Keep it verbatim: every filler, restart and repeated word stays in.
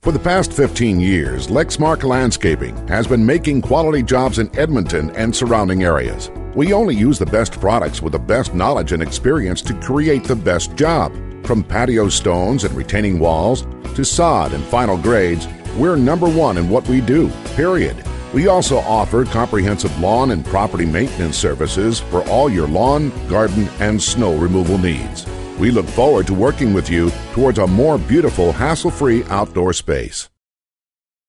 For the past fifteen years, Lexmark Landscaping has been making quality jobs in Edmonton and surrounding areas. We only use the best products with the best knowledge and experience to create the best job. From patio stones and retaining walls to sod and final grades, we're number one in what we do, period. We also offer comprehensive lawn and property maintenance services for all your lawn, garden, and snow removal needs. We look forward to working with you towards a more beautiful, hassle-free outdoor space.